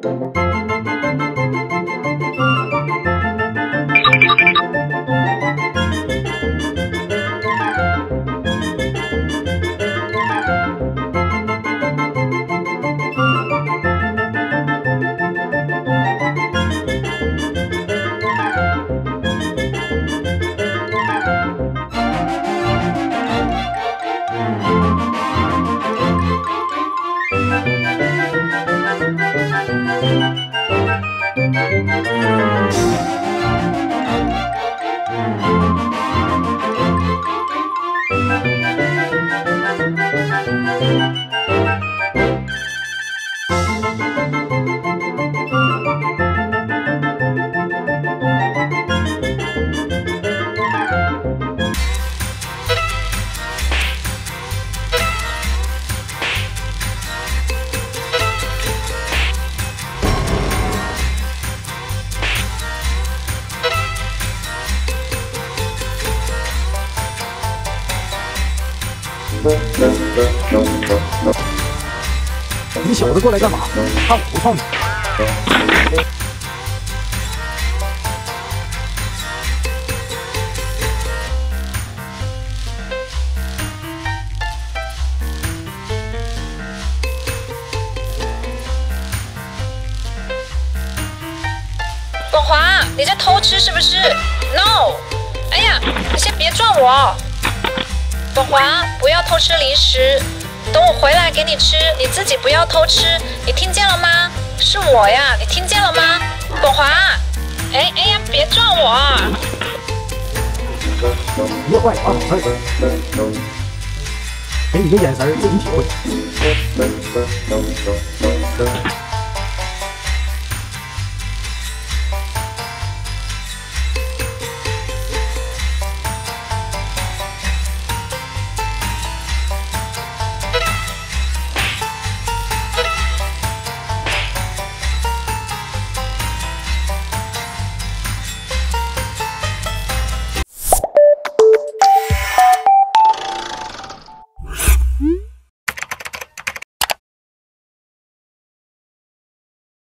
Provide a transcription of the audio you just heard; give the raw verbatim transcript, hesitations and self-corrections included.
你小子过来干嘛？看我不放你！ 广华，你在偷吃是不是 ？No！ 哎呀，你先别撞我！广华，不要偷吃零食。 等我回来给你吃，你自己不要偷吃，你听见了吗？是我呀，你听见了吗？广华，哎哎呀，别撞我啊！ 别坏啊！给你个眼神，自己体会。